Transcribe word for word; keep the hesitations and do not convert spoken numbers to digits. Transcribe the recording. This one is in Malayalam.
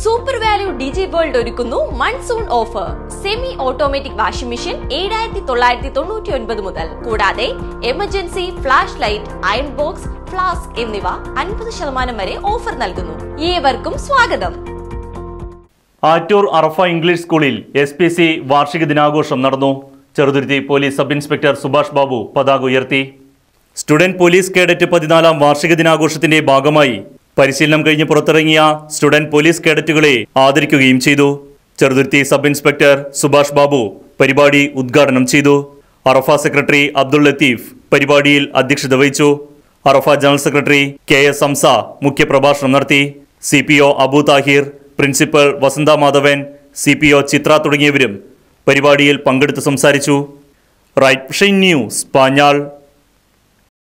സൂപ്പർ വാല്യൂ ഡിജി വേൾഡ് ഒരുക്കുന്നു monsoon offer. Semi automatic washing machine ഏഴായിരത്തി തൊള്ളായിരത്തി തൊണ്ണൂറ്റി ഒൻപത് മുതൽ. കൂടാതെ emergency flash light, iron box, flask എന്നിവ അൻപത് ശതമാനം വരെ ഓഫർ നൽകുന്നു. ഏവർക്കും സ്വാഗതം. ആറ്റൂർ അറഫ ഇംഗ്ലീഷ് സ്കൂളിൽ എസ് പി സി വാർഷിക ദിനാഘോഷം നടന്നു. Cheruthuruthy police sub inspector Subhash Babu പതാക ഉയർത്തി. സ്റ്റുഡന്റ് പോലീസ് കേഡറ്റ് പതിനാലാം വാർഷിക ദിനാഘോഷത്തിന്റെ ഭാഗമായി പരിശീലനം കഴിഞ്ഞ് പുറത്തിറങ്ങിയ സ്റ്റുഡന്റ് പോലീസ് കേഡറ്റുകളെ ആദരിക്കുകയും ചെയ്തു. ചെറുതുരുത്തി സബ് ഇൻസ്പെക്ടർ സുഭാഷ് ബാബു പരിപാടി ഉദ്ഘാടനം ചെയ്തു. അറഫ സെക്രട്ടറി അബ്ദുൾ ലത്തീഫ് പരിപാടിയിൽ അധ്യക്ഷത വഹിച്ചു. Arafa general secretary K S Hamsa മുഖ്യപ്രഭാഷണം നടത്തി. C P O Abu Thahir, principal Vasantha Madhavan, C P O Chithra തുടങ്ങിയവരും പരിപാടിയിൽ പങ്കെടുത്ത് സംസാരിച്ചു. Right vision news, Panjal.